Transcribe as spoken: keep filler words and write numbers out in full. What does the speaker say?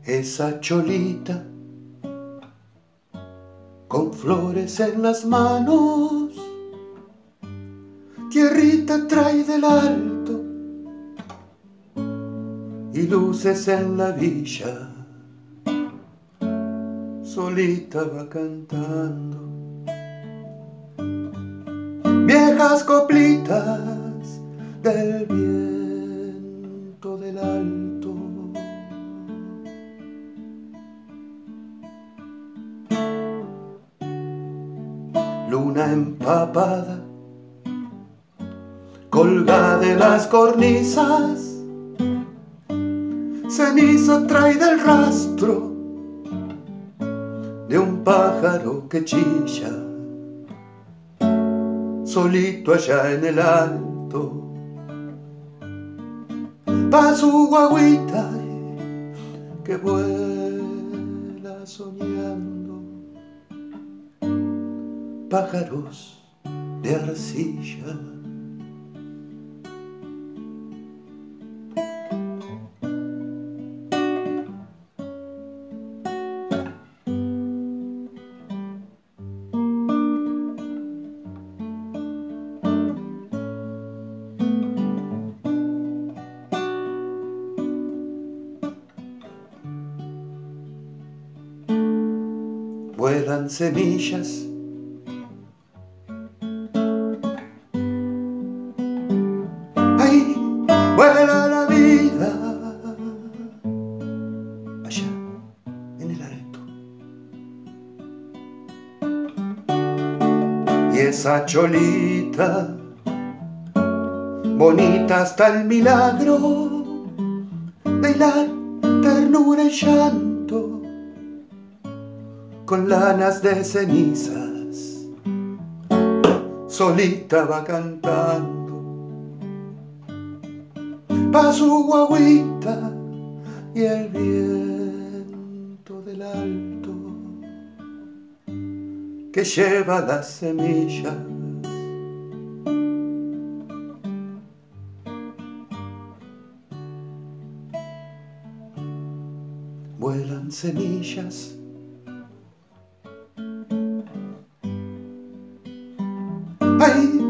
Esa cholita con flores en las manos, tierrita trae del alto y luces en la villa, solita va cantando viejas coplitas del viento del alto. Luna empapada, colgada de las cornisas, ceniza trae del rastro de un pájaro que chilla, solito allá en el alto. Pa' su guagüita que vuela soñando pájaros de arcilla. Vuelan semillas, ahí vuela la vida, allá en el alto. Y esa cholita, bonita hasta el milagro de hilar ternura y llanto, con lanas de cenizas, solita va cantando pa' su guagüita y el viento del alto que lleva las semillas. Vuelan semillas, ay,